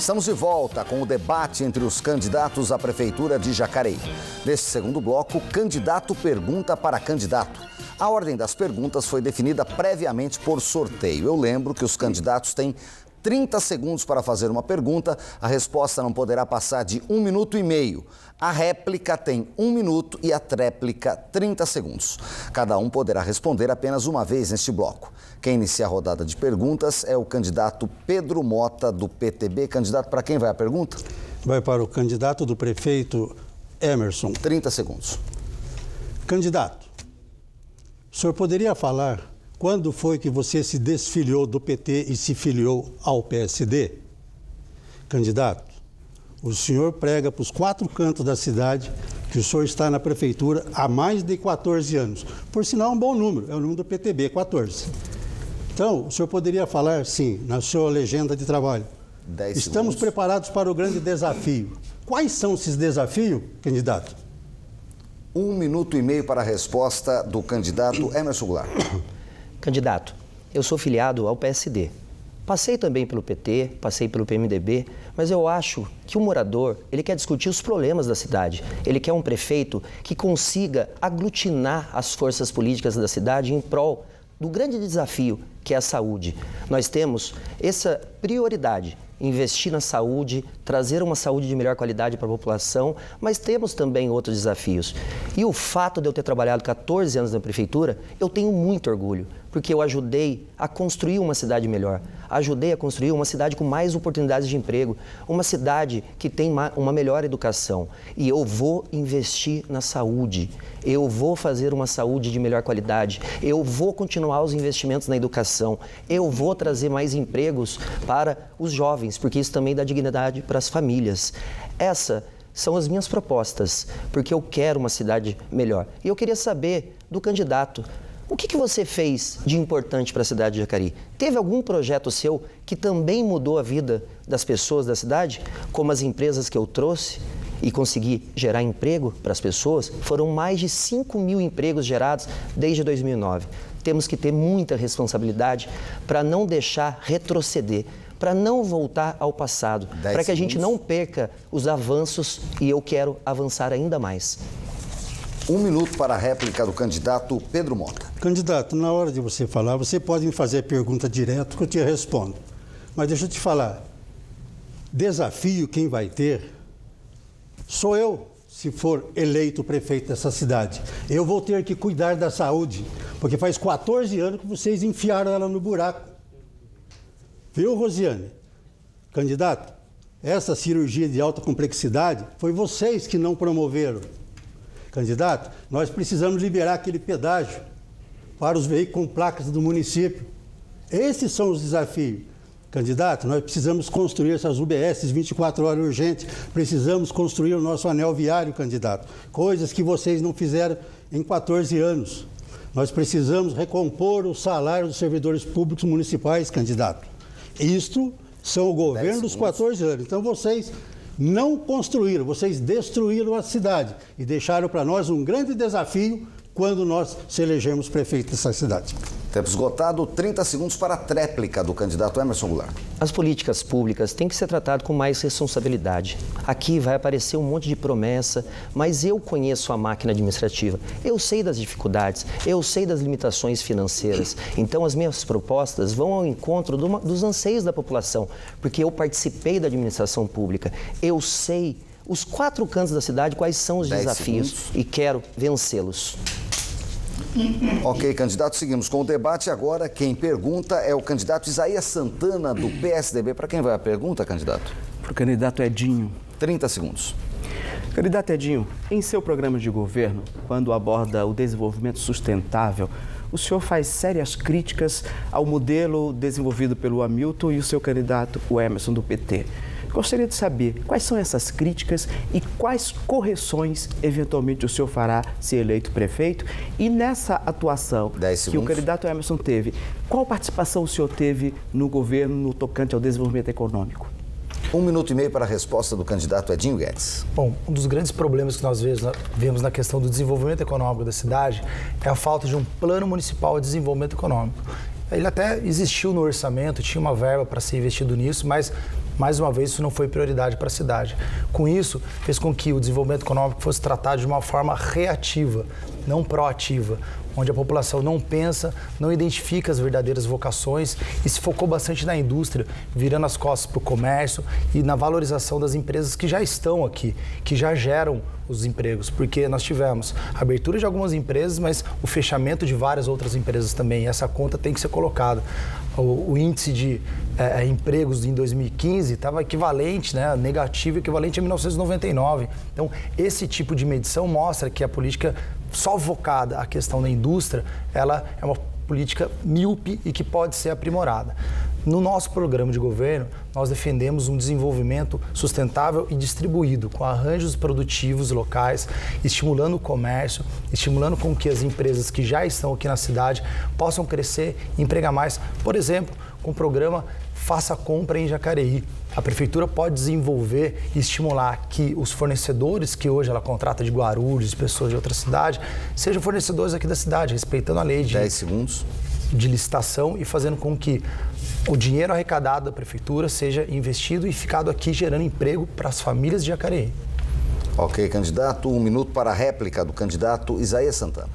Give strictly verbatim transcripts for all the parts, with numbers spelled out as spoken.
Estamos de volta com o debate entre os candidatos à Prefeitura de Jacareí. Neste segundo bloco, candidato pergunta para candidato. A ordem das perguntas foi definida previamente por sorteio. Eu lembro que os candidatos têm trinta segundos para fazer uma pergunta. A resposta não poderá passar de um minuto e meio. A réplica tem um minuto e a tréplica trinta segundos. Cada um poderá responder apenas uma vez neste bloco. Quem inicia a rodada de perguntas é o candidato Pedro Mota, do P T B. Candidato, para quem vai a pergunta? Vai para o candidato do prefeito Emerson. trinta segundos. Candidato, o senhor poderia falar quando foi que você se desfiliou do P T e se filiou ao P S D? Candidato, o senhor prega para os quatro cantos da cidade que o senhor está na prefeitura há mais de quatorze anos. Por sinal, é um bom número, é o número do P T B, quatorze. Então, o senhor poderia falar, sim, na sua legenda de trabalho. dez Estamos segundos. preparados para o grande desafio. Quais são esses desafios, candidato? Um minuto e meio para a resposta do candidato Emerson Goulart. Candidato, eu sou filiado ao P S D. Passei também pelo P T, passei pelo P M D B, mas eu acho que o morador, ele quer discutir os problemas da cidade. Ele quer um prefeito que consiga aglutinar as forças políticas da cidade em prol do grande desafio que é a saúde. Nós temos essa prioridade, investir na saúde, trazer uma saúde de melhor qualidade para a população, mas temos também outros desafios. E o fato de eu ter trabalhado quatorze anos na prefeitura, eu tenho muito orgulho, porque eu ajudei a construir uma cidade melhor, ajudei a construir uma cidade com mais oportunidades de emprego, uma cidade que tem uma melhor educação. E eu vou investir na saúde, eu vou fazer uma saúde de melhor qualidade, eu vou continuar os investimentos na educação, eu vou trazer mais empregos para os jovens, porque isso também dá dignidade para as famílias. Essas são as minhas propostas, porque eu quero uma cidade melhor. E eu queria saber do candidato, o que, que você fez de importante para a cidade de Jacareí? Teve algum projeto seu que também mudou a vida das pessoas da cidade? Como as empresas que eu trouxe e consegui gerar emprego para as pessoas? Foram mais de cinco mil empregos gerados desde dois mil e nove. Temos que ter muita responsabilidade para não deixar retroceder, para não voltar ao passado, para que a gente não perca os avanços, e eu quero avançar ainda mais. Um minuto para a réplica do candidato Pedro Mota. Candidato, na hora de você falar, você pode me fazer a pergunta direto que eu te respondo. Mas deixa eu te falar, desafio quem vai ter sou eu, se for eleito prefeito dessa cidade. Eu vou ter que cuidar da saúde, porque faz quatorze anos que vocês enfiaram ela no buraco. Viu, Rosiane? Candidato, essa cirurgia de alta complexidade foi vocês que não promoveram. Candidato, nós precisamos liberar aquele pedágio para os veículos com placas do município. Esses são os desafios. Candidato, nós precisamos construir essas U B S vinte e quatro horas urgentes, precisamos construir o nosso anel viário, candidato. Coisas que vocês não fizeram em quatorze anos. Nós precisamos recompor o salário dos servidores públicos municipais, candidato. Isto são o governo dos quatorze anos. Então vocês não construíram, vocês destruíram a cidade e deixaram para nós um grande desafio quando nós se elegemos prefeito dessa cidade. Tempo esgotado, trinta segundos para a tréplica do candidato Emerson Goulart. As políticas públicas têm que ser tratadas com mais responsabilidade. Aqui vai aparecer um monte de promessa, mas eu conheço a máquina administrativa. Eu sei das dificuldades, eu sei das limitações financeiras. Então, as minhas propostas vão ao encontro do, dos anseios da população, porque eu participei da administração pública. Eu sei os quatro cantos da cidade quais são os desafios segundos. E quero vencê-los. Ok, candidato, seguimos com o debate. Agora, quem pergunta é o candidato Isaías Santana, do P S D B. Para quem vai a pergunta, candidato? Para o candidato Edinho. trinta segundos. Candidato Edinho, em seu programa de governo, quando aborda o desenvolvimento sustentável, o senhor faz sérias críticas ao modelo desenvolvido pelo Hamilton e o seu candidato, o Emerson, do P T. Gostaria de saber quais são essas críticas e quais correções, eventualmente, o senhor fará se eleito prefeito. E nessa atuação que o candidato Emerson teve, qual participação o senhor teve no governo no tocante ao desenvolvimento econômico? Um minuto e meio para a resposta do candidato Edinho Guedes. Bom, um dos grandes problemas que nós vemos na questão do desenvolvimento econômico da cidade é a falta de um plano municipal de desenvolvimento econômico. Ele até existiu no orçamento, tinha uma verba para ser investido nisso, mas mais uma vez, isso não foi prioridade para a cidade. Com isso, fez com que o desenvolvimento econômico fosse tratado de uma forma reativa, não proativa, onde a população não pensa, não identifica as verdadeiras vocações e se focou bastante na indústria, virando as costas para o comércio e na valorização das empresas que já estão aqui, que já geram os empregos, porque nós tivemos a abertura de algumas empresas, mas o fechamento de várias outras empresas também, e essa conta tem que ser colocada. O, o índice de é, empregos em dois mil e quinze estava equivalente, né, negativo, equivalente a mil novecentos e noventa e nove. Então, esse tipo de medição mostra que a política só focada à questão da indústria, ela é uma política míope e que pode ser aprimorada. No nosso programa de governo, nós defendemos um desenvolvimento sustentável e distribuído, com arranjos produtivos locais, estimulando o comércio, estimulando com que as empresas que já estão aqui na cidade possam crescer e empregar mais. Por exemplo, com o programa Faça Compra em Jacareí. A Prefeitura pode desenvolver e estimular que os fornecedores que hoje ela contrata de Guarulhos, de pessoas de outra cidade, sejam fornecedores aqui da cidade, respeitando a lei de... dez segundos. De licitação e fazendo com que o dinheiro arrecadado da Prefeitura seja investido e ficado aqui gerando emprego para as famílias de Jacareí. Ok, candidato. Um minuto para a réplica do candidato Isaías Santana.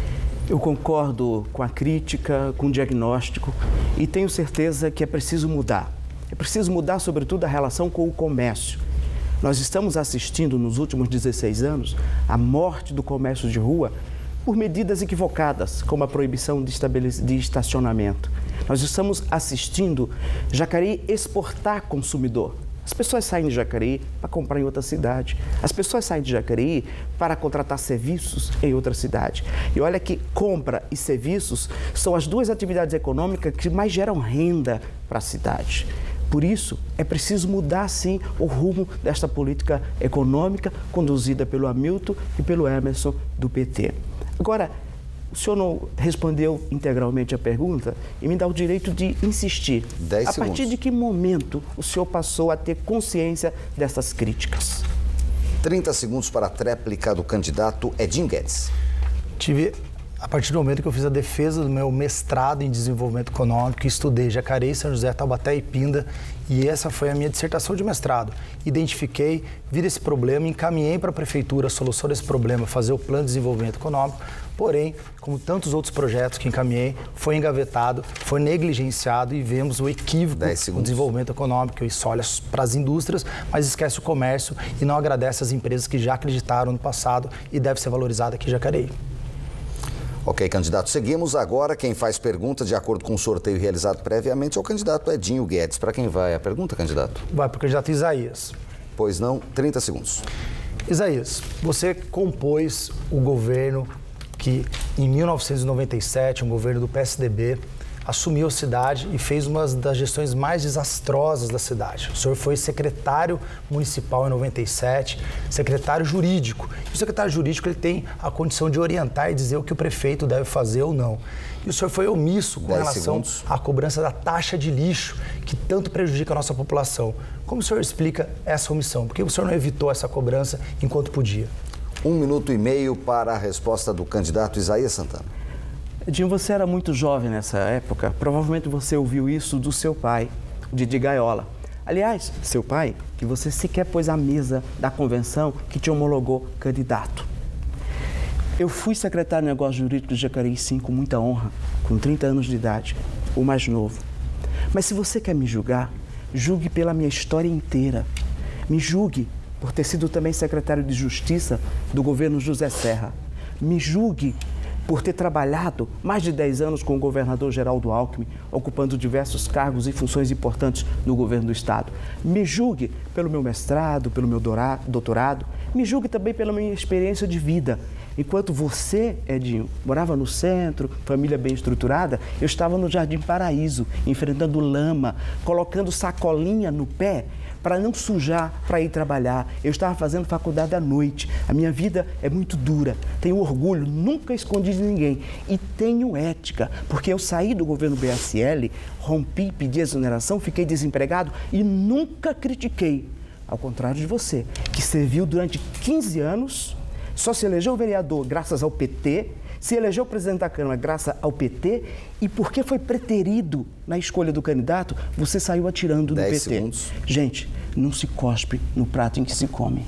Eu concordo com a crítica, com o diagnóstico e tenho certeza que é preciso mudar. É preciso mudar, sobretudo, a relação com o comércio. Nós estamos assistindo, nos últimos dezesseis anos, a morte do comércio de rua por medidas equivocadas, como a proibição de, de estacionamento. Nós estamos assistindo Jacareí exportar consumidor. As pessoas saem de Jacareí para comprar em outra cidade. As pessoas saem de Jacareí para contratar serviços em outra cidade. E olha que compra e serviços são as duas atividades econômicas que mais geram renda para a cidade. Por isso, é preciso mudar, sim, o rumo desta política econômica conduzida pelo Hamilton e pelo Emerson do P T. Agora, o senhor não respondeu integralmente a pergunta e me dá o direito de insistir. dez a segundos. partir de que momento o senhor passou a ter consciência dessas críticas? trinta segundos para a tréplica do candidato Edinho Guedes. Tive, a partir do momento que eu fiz a defesa do meu mestrado em desenvolvimento econômico, estudei Jacareí, São José, Taubaté e Pinda, e essa foi a minha dissertação de mestrado. Identifiquei, vi esse problema, encaminhei para a Prefeitura a solução desse problema, fazer o plano de desenvolvimento econômico. Porém, como tantos outros projetos que encaminhei, foi engavetado, foi negligenciado e vemos o equívoco do desenvolvimento econômico. Isso olha para as indústrias, mas esquece o comércio e não agradece às empresas que já acreditaram no passado e deve ser valorizada aqui em Jacareí. Ok, candidato. Seguimos agora. Quem faz pergunta de acordo com o sorteio realizado previamente é o candidato Edinho Guedes. Para quem vai a pergunta, candidato? Vai para o candidato Isaías. Pois não, trinta segundos. Isaías, você compôs o governo que, em mil novecentos e noventa e sete, um governo do P S D B, assumiu a cidade e fez uma das gestões mais desastrosas da cidade. O senhor foi secretário municipal em noventa e sete, secretário jurídico. E o secretário jurídico ele tem a condição de orientar e dizer o que o prefeito deve fazer ou não. E o senhor foi omisso com relação segundos. à cobrança da taxa de lixo, que tanto prejudica a nossa população. Como o senhor explica essa omissão? Por que o senhor não evitou essa cobrança enquanto podia? Um minuto e meio para a resposta do candidato Isaías Santana. Edinho, você era muito jovem nessa época. Provavelmente você ouviu isso do seu pai, o Didi Gaiola. Aliás, seu pai, que você sequer pôs à mesa da convenção que te homologou candidato. Eu fui secretário de Negócios Jurídicos de Jacareí, sim, com muita honra, com trinta anos de idade, o mais novo. Mas se você quer me julgar, julgue pela minha história inteira. Me julgue por ter sido também secretário de Justiça do governo José Serra. Me julgue por ter trabalhado mais de dez anos com o governador Geraldo Alckmin, ocupando diversos cargos e funções importantes no governo do Estado. Me julgue pelo meu mestrado, pelo meu doutorado, me julgue também pela minha experiência de vida. Enquanto você, Edinho, morava no centro, família bem estruturada, eu estava no Jardim Paraíso, enfrentando lama, colocando sacolinha no pé para não sujar, para ir trabalhar. Eu estava fazendo faculdade à noite. A minha vida é muito dura. Tenho orgulho, nunca escondi de ninguém. E tenho ética, porque eu saí do governo B S L, rompi, pedi exoneração, fiquei desempregado e nunca critiquei. Ao contrário de você, que serviu durante quinze anos, só se elegeu vereador graças ao P T, se elegeu presidente da Câmara graças ao P T e porque foi preterido na escolha do candidato, você saiu atirando no P T. Segundos. Gente, não se cospe no prato em que se come.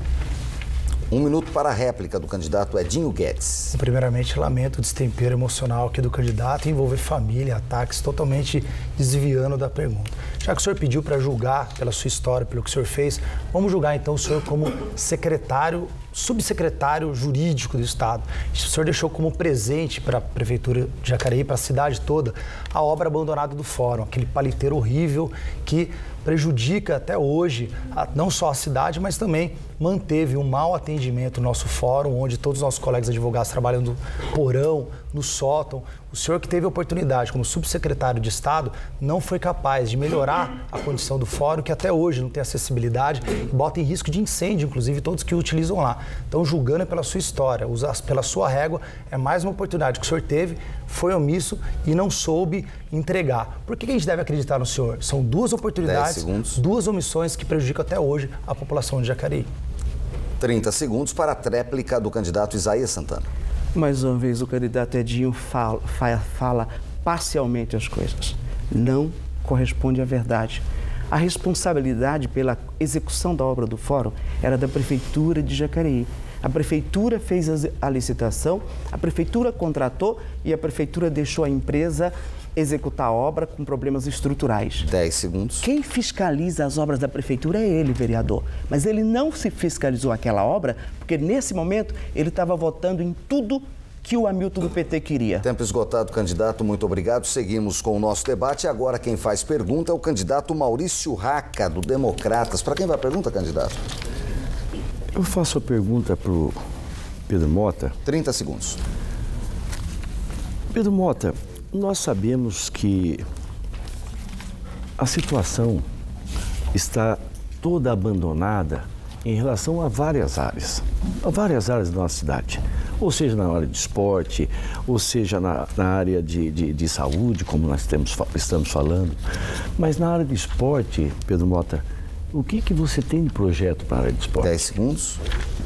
Um minuto para a réplica do candidato Edinho Guedes. Primeiramente, lamento o destempero emocional aqui do candidato, envolver família, ataques, totalmente desviando da pergunta. Já que o senhor pediu para julgar pela sua história, pelo que o senhor fez, vamos julgar então o senhor como secretário, subsecretário jurídico do Estado. O senhor deixou como presente para a Prefeitura de Jacareí, para a cidade toda, a obra abandonada do Fórum, aquele paliteiro horrível que prejudica até hoje a, não só a cidade, mas também manteve um mau atendimento no nosso fórum, onde todos os nossos colegas advogados trabalham no porão, no sótão. O senhor que teve a oportunidade, como subsecretário de Estado, não foi capaz de melhorar a condição do fórum, que até hoje não tem acessibilidade e bota em risco de incêndio, inclusive todos que o utilizam lá. Então, julgando pela sua história, pela sua régua, é mais uma oportunidade que o senhor teve, foi omisso e não soube entregar. Por que a gente deve acreditar no senhor? São duas oportunidades, duas omissões que prejudicam até hoje a população de Jacareí. trinta segundos para a tréplica do candidato Isaías Santana. Mais uma vez, o candidato Edinho fala, fala parcialmente as coisas. Não corresponde à verdade. A responsabilidade pela execução da obra do Fórum era da Prefeitura de Jacareí. A Prefeitura fez a licitação, a Prefeitura contratou e a Prefeitura deixou a empresa executar a obra com problemas estruturais. dez segundos. Quem fiscaliza as obras da Prefeitura é ele, vereador. Mas ele não se fiscalizou aquela obra porque, nesse momento, ele estava votando em tudo que o Hamilton do P T queria. Tempo esgotado, candidato. Muito obrigado. Seguimos com o nosso debate. Agora quem faz pergunta é o candidato Maurício Raca, do Democratas. Para quem vai a pergunta, candidato? Eu faço a pergunta para o Pedro Mota. trinta segundos. Pedro Mota, nós sabemos que a situação está toda abandonada em relação a várias áreas, a várias áreas da nossa cidade, ou seja, na área de esporte, ou seja, na, na área de, de, de saúde, como nós temos, estamos falando. Mas na área de esporte, Pedro Mota, o que, que você tem de projeto para a área de esporte? dez segundos.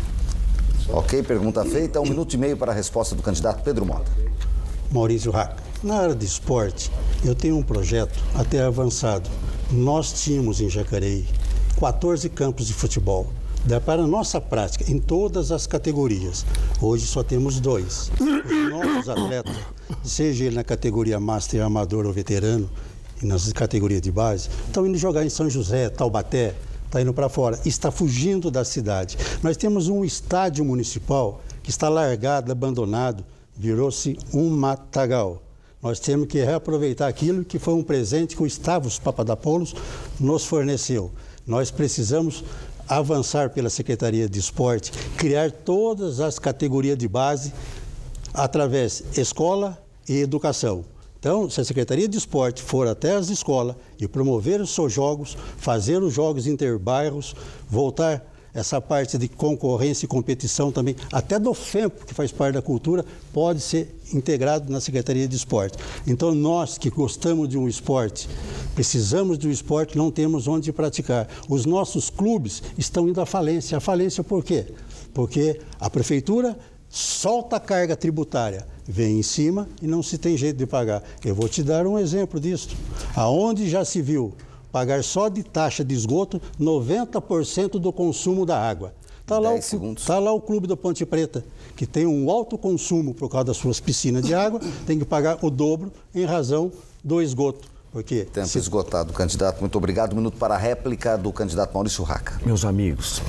Ok, pergunta feita. Um minuto e meio para a resposta do candidato Pedro Mota. Maurício Raca. Na área de esporte, eu tenho um projeto até avançado. Nós tínhamos em Jacareí quatorze campos de futebol. Dá para a nossa prática, em todas as categorias. Hoje só temos dois. Os nossos atletas, seja ele na categoria Master, Amador ou Veterano, e nas categorias de base, estão indo jogar em São José, Taubaté, está indo para fora, está fugindo da cidade. Nós temos um estádio municipal que está largado, abandonado, virou-se um matagal. Nós temos que reaproveitar aquilo que foi um presente que o Stavros Papadopoulos nos forneceu. Nós precisamos avançar pela Secretaria de Esporte, criar todas as categorias de base através de escola e educação. Então, se a Secretaria de Esporte for até as escolas e promover os seus jogos, fazer os jogos interbairros, voltar essa parte de concorrência e competição também, até do FEMPO, que faz parte da cultura, pode ser integrado na Secretaria de Esporte. Então, nós que gostamos de um esporte, precisamos de um esporte, não temos onde praticar. Os nossos clubes estão indo à falência. A falência por quê? Porque a Prefeitura solta a carga tributária, vem em cima e não se tem jeito de pagar. Eu vou te dar um exemplo disso. Aonde já se viu pagar só de taxa de esgoto noventa por cento do consumo da água. Está lá, tá lá o Clube da Ponte Preta, que tem um alto consumo por causa das suas piscinas de água, tem que pagar o dobro em razão do esgoto. Porque Tempo se... esgotado, candidato. Muito obrigado. Um minuto para a réplica do candidato Maurício Raca. Meus amigos,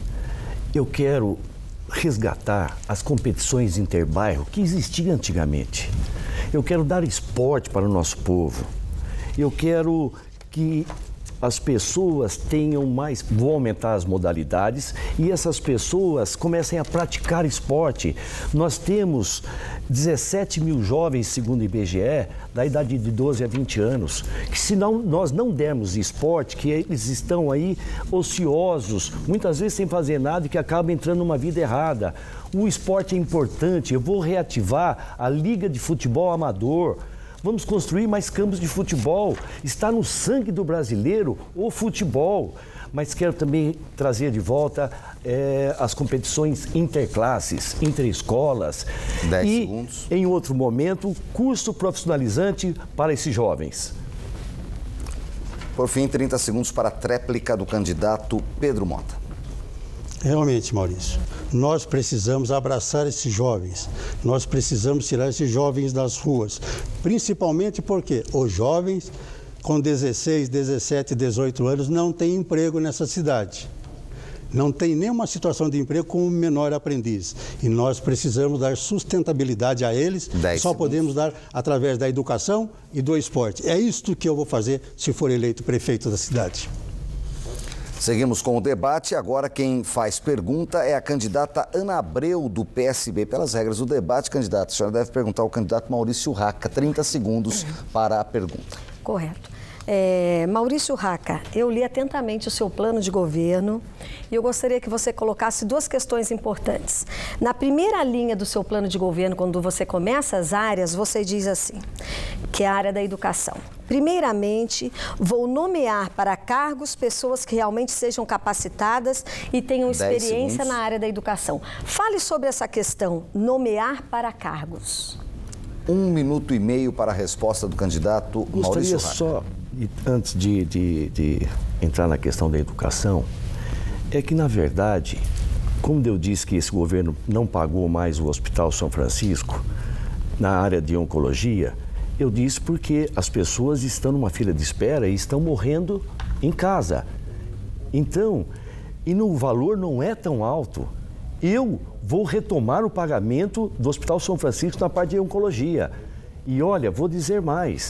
eu quero resgatar as competições interbairro que existiam antigamente. Eu quero dar esporte para o nosso povo. Eu quero que as pessoas tenham mais, vou aumentar as modalidades e essas pessoas comecem a praticar esporte. Nós temos dezessete mil jovens, segundo o I B G E, da idade de doze a vinte anos, que se não, nós não dermos esporte, que eles estão aí ociosos, muitas vezes sem fazer nada e que acabam entrando numa vida errada. O esporte é importante, eu vou reativar a Liga de Futebol Amador. Vamos construir mais campos de futebol. Está no sangue do brasileiro o futebol. mas quero também trazer de volta é, as competições interclasses, interescolas. Dez e, segundos. em outro momento, curso profissionalizante para esses jovens. Por fim, trinta segundos para a tréplica do candidato Pedro Mota. Realmente, Maurício, nós precisamos abraçar esses jovens, nós precisamos tirar esses jovens das ruas, principalmente porque os jovens com dezesseis, dezessete, dezoito anos não têm emprego nessa cidade. Não tem nenhuma situação de emprego como menor aprendiz. E nós precisamos dar sustentabilidade a eles, só podemos dar através da educação e do esporte. É isto que eu vou fazer se for eleito prefeito da cidade. Seguimos com o debate. Agora quem faz pergunta é a candidata Ana Abreu, do P S B. Pelas regras do debate, candidata, a senhora deve perguntar ao candidato Maurício Raca. trinta segundos para a pergunta. Correto. É, Maurício Raca, eu li atentamente o seu plano de governo e eu gostaria que você colocasse duas questões importantes. Na primeira linha do seu plano de governo, quando você começa as áreas, você diz assim, que é a área da educação. Primeiramente, vou nomear para cargos pessoas que realmente sejam capacitadas e tenham experiência na área da educação. Fale sobre essa questão, nomear para cargos. Um minuto e meio para a resposta do candidato Maurício Raca. Gostaria só, antes de, de, de entrar na questão da educação, é que, na verdade, como eu disse que esse governo não pagou mais o Hospital São Francisco na área de oncologia, eu disse porque as pessoas estão numa fila de espera e estão morrendo em casa. Então, e no valor não é tão alto. Eu vou retomar o pagamento do Hospital São Francisco na parte de oncologia. E olha, vou dizer mais,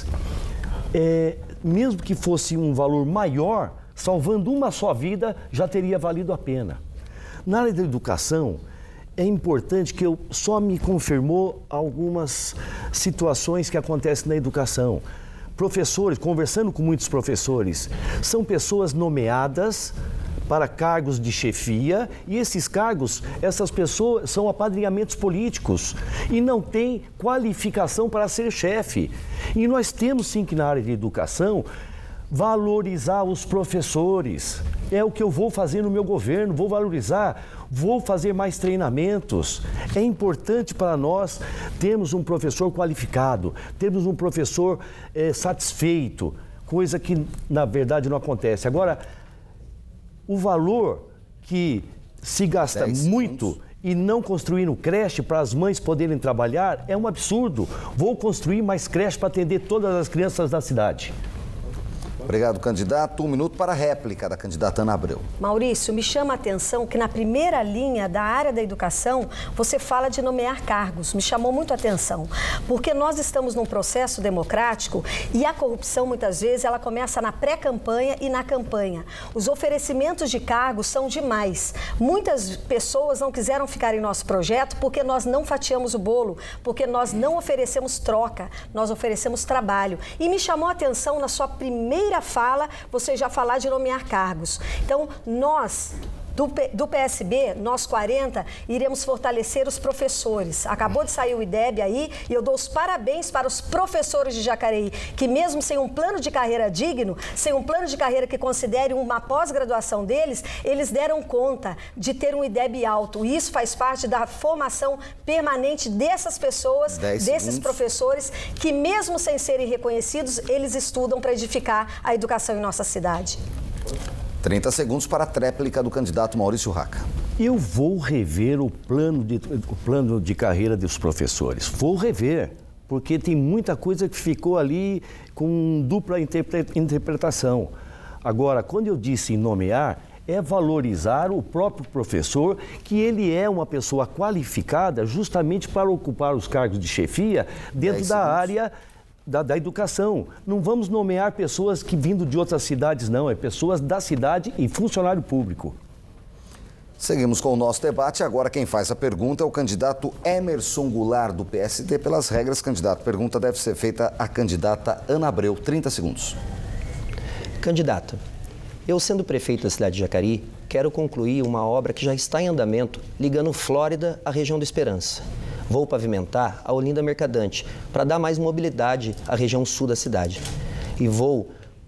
é, mesmo que fosse um valor maior, salvando uma só vida, já teria valido a pena. Na área da educação, é importante que eu só me confirmou algumas situações que acontecem na educação. Professores, conversando com muitos professores, são pessoas nomeadas para cargos de chefia e esses cargos, essas pessoas são apadrinhamentos políticos e não têm qualificação para ser chefe. E nós temos sim que na área de educação valorizar os professores. É o que eu vou fazer no meu governo, vou valorizar, vou fazer mais treinamentos. É importante para nós termos um professor qualificado, termos um professor é, satisfeito, coisa que na verdade não acontece. Agora, o valor que se gasta muito e não construir um creche para as mães poderem trabalhar é um absurdo. Vou construir mais creche para atender todas as crianças da cidade. Obrigado, candidato. Um minuto para a réplica da candidata Ana Abreu. Maurício, me chama a atenção que na primeira linha da área da educação, você fala de nomear cargos. Me chamou muito a atenção, porque nós estamos num processo democrático e a corrupção, muitas vezes, ela começa na pré-campanha e na campanha. Os oferecimentos de cargos são demais. Muitas pessoas não quiseram ficar em nosso projeto porque nós não fatiamos o bolo, porque nós não oferecemos troca, nós oferecemos trabalho. E me chamou a atenção na sua primeira fala, você já falar de nomear cargos. Então, nós, do, P, do P S B, nós quarenta, iremos fortalecer os professores. Acabou de sair o I D E B aí e eu dou os parabéns para os professores de Jacareí, que mesmo sem um plano de carreira digno, sem um plano de carreira que considere uma pós-graduação deles, eles deram conta de ter um I D E B alto. E isso faz parte da formação permanente dessas pessoas, desses professores, que mesmo sem serem reconhecidos, eles estudam para edificar a educação em nossa cidade. trinta segundos para a tréplica do candidato Maurício Raca. Eu vou rever o plano de, o plano de carreira dos professores. Vou rever, porque tem muita coisa que ficou ali com dupla interpretação. Agora, quando eu disse em nomear, é valorizar o próprio professor, que ele é uma pessoa qualificada justamente para ocupar os cargos de chefia dentro da área Da, da educação. Não vamos nomear pessoas que vindo de outras cidades, não. É pessoas da cidade e funcionário público. Seguimos com o nosso debate. Agora quem faz a pergunta é o candidato Emerson Goulart, do P S D. Pelas regras, candidato, pergunta deve ser feita à candidata Ana Abreu. trinta segundos. Candidato, eu sendo prefeito da cidade de Jacareí, quero concluir uma obra que já está em andamento, ligando Flórida à região do Esperança. Vou pavimentar a Olinda Mercadante para dar mais mobilidade à região sul da cidade. E vou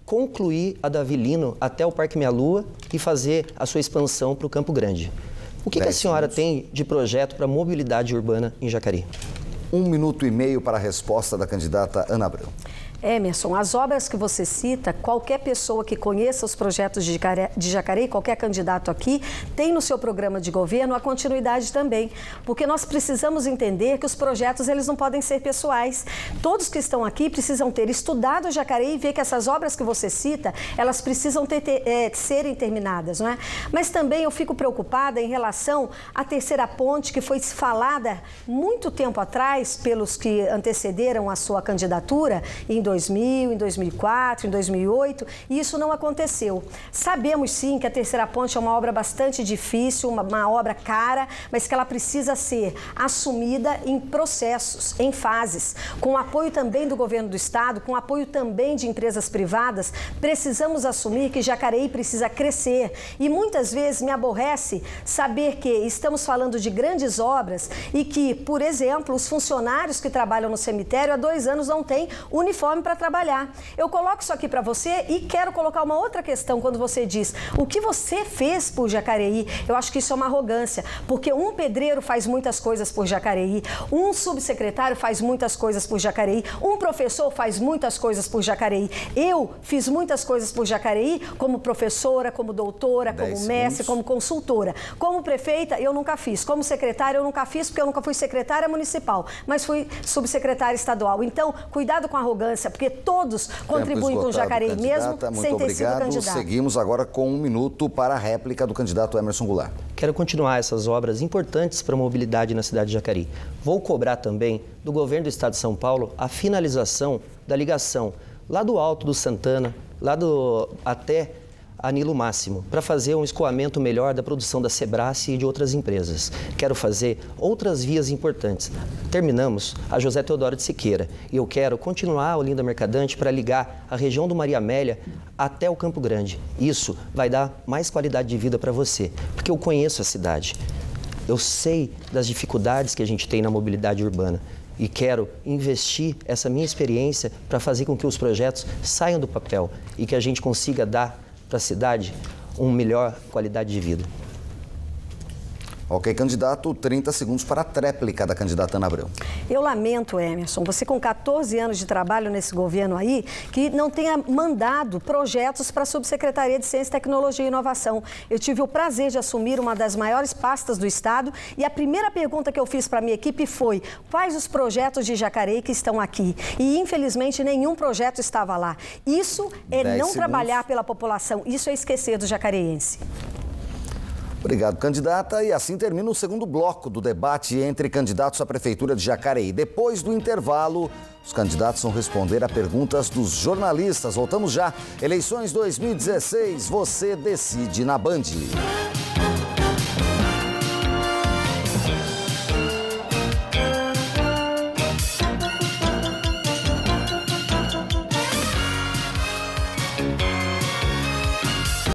concluir a Davi Lino até o Parque Minha Lua e fazer a sua expansão para o Campo Grande. O que, que a senhora minutos. tem de projeto para mobilidade urbana em Jacareí? Um minuto e meio para a resposta da candidata Ana Abrão. Emerson, as obras que você cita, qualquer pessoa que conheça os projetos de Jacareí, qualquer candidato aqui, tem no seu programa de governo a continuidade também. Porque nós precisamos entender que os projetos eles não podem ser pessoais. Todos que estão aqui precisam ter estudado Jacareí e ver que essas obras que você cita, elas precisam ter, ter, é, serem terminadas, não é? Mas também eu fico preocupada em relação à terceira ponte, que foi falada muito tempo atrás pelos que antecederam a sua candidatura, em dois mil, em dois mil e quatro, em dois mil e oito, e isso não aconteceu. Sabemos sim que a terceira ponte é uma obra bastante difícil, uma, uma obra cara, mas que ela precisa ser assumida em processos, em fases, com o apoio também do governo do estado, com o apoio também de empresas privadas. Precisamos assumir que Jacareí precisa crescer e muitas vezes me aborrece saber que estamos falando de grandes obras e que, por exemplo, os funcionários que trabalham no cemitério há dois anos não têm uniforme para trabalhar. Eu coloco isso aqui para você e quero colocar uma outra questão quando você diz o que você fez por Jacareí. Eu acho que isso é uma arrogância, porque um pedreiro faz muitas coisas por Jacareí, um subsecretário faz muitas coisas por Jacareí, um professor faz muitas coisas por Jacareí. Eu fiz muitas coisas por Jacareí como professora, como doutora, como mestre, como consultora. Como prefeita, eu nunca fiz. Como secretária, eu nunca fiz, porque eu nunca fui secretária municipal, mas fui subsecretária estadual. Então, cuidado com a arrogância, porque todos contribuem com o Jacareí, mesmo sem ter sido candidato. Seguimos agora com um minuto para a réplica do candidato Emerson Goulart. Quero continuar essas obras importantes para a mobilidade na cidade de Jacareí. Vou cobrar também do governo do estado de São Paulo a finalização da ligação lá do Alto do Santana, lá do até a Nilo Máximo, para fazer um escoamento melhor da produção da Sebrae e de outras empresas. Quero fazer outras vias importantes. Terminamos a José Teodoro de Siqueira e eu quero continuar a Olinda Mercadante para ligar a região do Maria Amélia até o Campo Grande. Isso vai dar mais qualidade de vida para você, porque eu conheço a cidade. Eu sei das dificuldades que a gente tem na mobilidade urbana e quero investir essa minha experiência para fazer com que os projetos saiam do papel e que a gente consiga dar para a cidade uma melhor qualidade de vida. Ok, candidato, trinta segundos para a tréplica da candidata Ana Abrão. Eu lamento, Emerson, você com quatorze anos de trabalho nesse governo aí, que não tenha mandado projetos para a Subsecretaria de Ciência, Tecnologia e Inovação. Eu tive o prazer de assumir uma das maiores pastas do estado e a primeira pergunta que eu fiz para a minha equipe foi: quais os projetos de Jacareí que estão aqui? E, infelizmente, nenhum projeto estava lá. Isso é não segundos. trabalhar pela população, isso é esquecer do jacareense. Obrigado, candidata. E assim termina o segundo bloco do debate entre candidatos à Prefeitura de Jacareí. Depois do intervalo, os candidatos vão responder a perguntas dos jornalistas. Voltamos já. Eleições dois mil e dezesseis, você decide na Band.